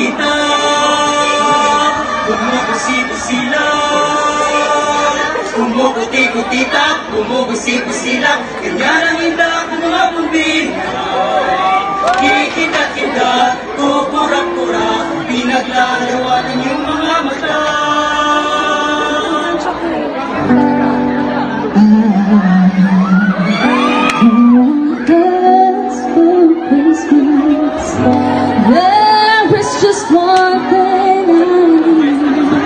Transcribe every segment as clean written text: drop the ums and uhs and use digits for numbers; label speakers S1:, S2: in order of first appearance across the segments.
S1: kita, kumukusita-sila, kumukuti-kutita, kumukusita-sila, ganyan ang inda kung mga pumbira. Kikita-kita, kukurak-kura, pinaglalawan ang iyong mga mata.
S2: Just one thing I need.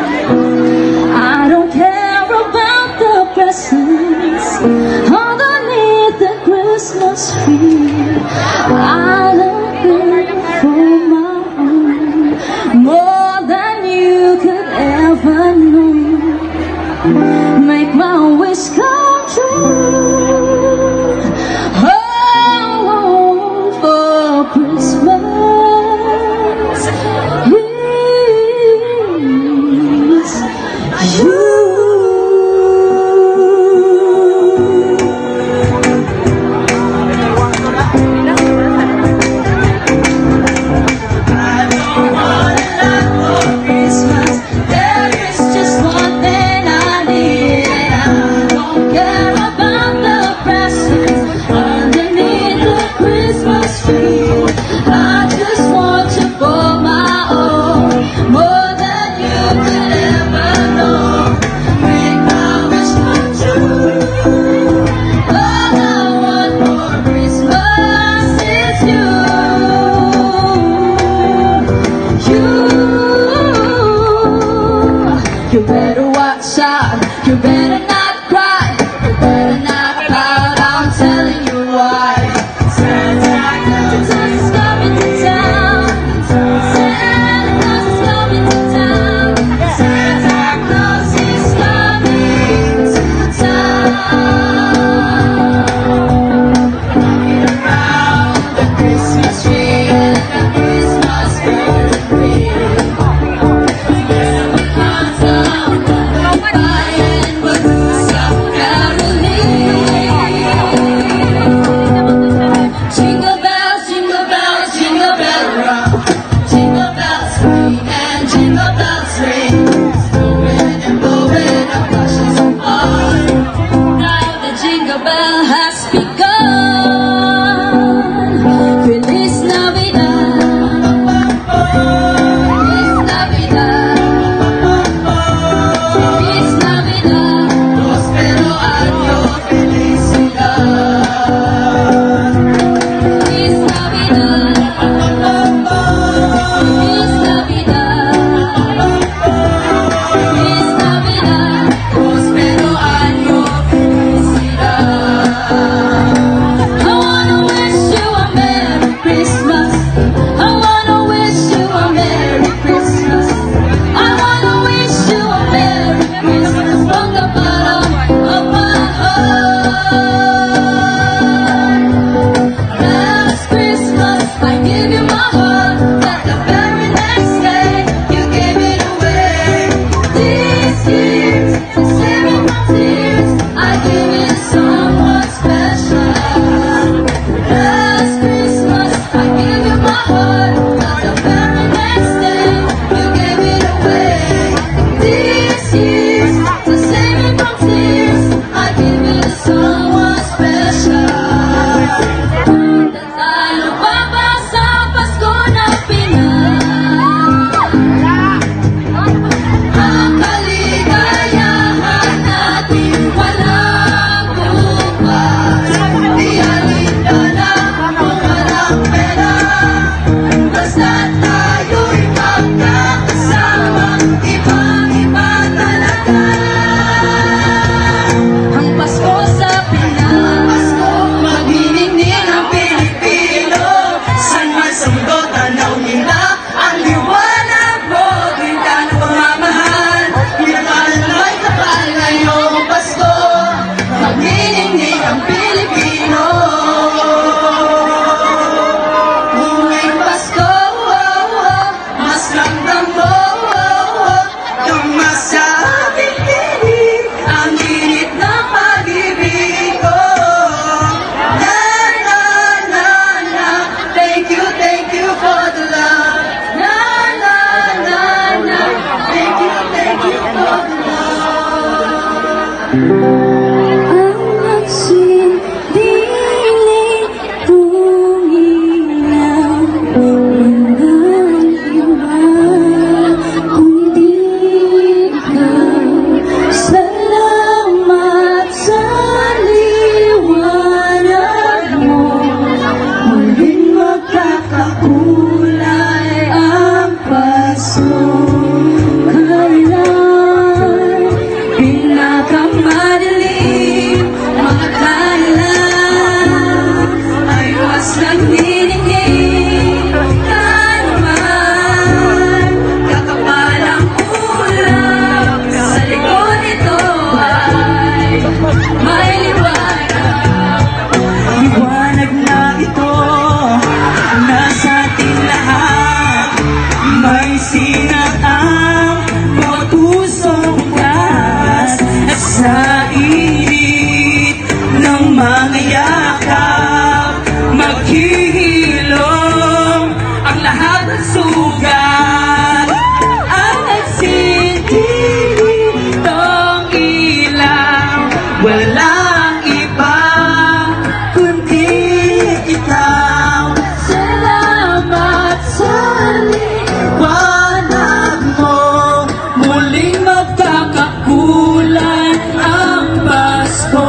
S2: I don't care about the presents underneath the Christmas tree. I love you for my own, more than you could ever know. Make my wish come true. Oh, for Christmas. You better watch out, you better not cry, you better not pout, I'm telling you why. Santa Claus is coming to town, Santa Claus is coming to town, Santa Claus is coming to town. Rocking around the Christmas tree and the Christmas tree.
S1: sa init ng mga yakap, maghihilom ang lahat ng sugat. Ang nagsindilig ng ilaw, walang iba kundi ikaw.
S2: Salamat sa
S1: liwanag mo, muling magkakakulay ang Pasko.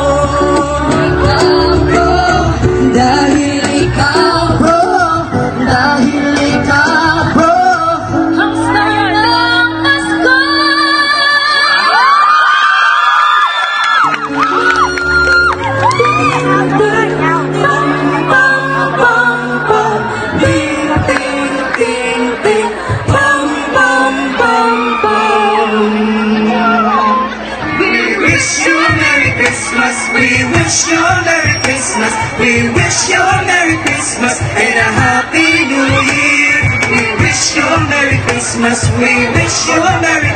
S2: Dahil ikaw, bro, dahil ikaw, bro, ang star ng Pasko.
S1: We wish you a Merry Christmas. We wish you a Merry Christmas and a Happy New Year. We wish you a Merry Christmas. We wish you a Merry